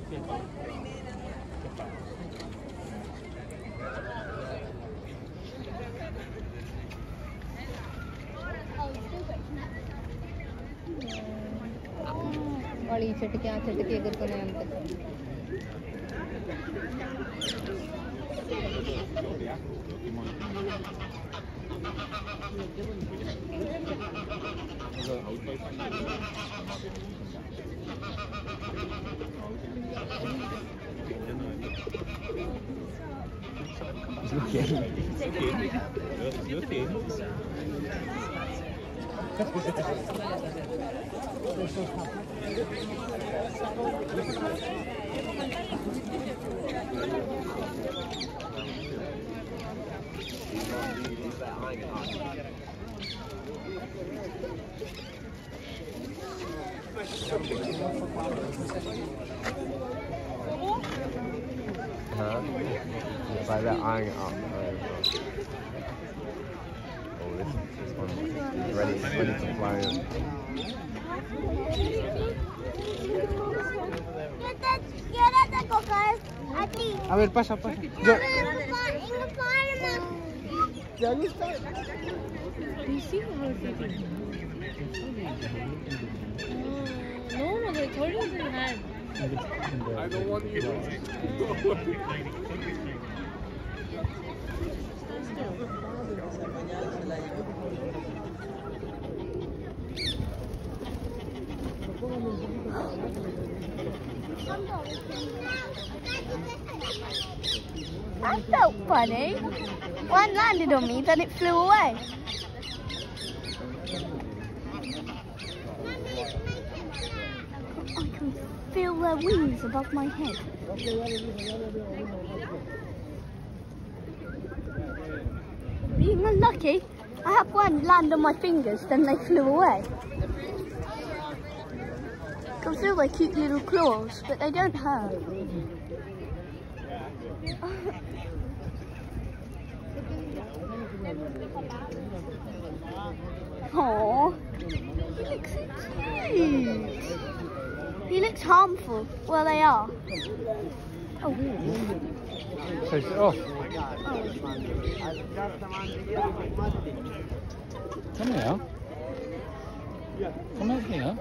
वाली चटके अगर कोने अंत It's like they're eyeing it up. Oh, this one is ready to fly in. A ver, pasa. Yo. Ya está. No, they told us in hand. I don't want you to. That felt funny. One landed on me, then it flew away. I can feel their wings above my head. Being unlucky, I had one land on my fingers, then they flew away. I can feel their cute little claws, but they don't hurt. Aww, he looks so cute. He looks harmful. Well, they are. Oh. Take it off. Come here. Come here.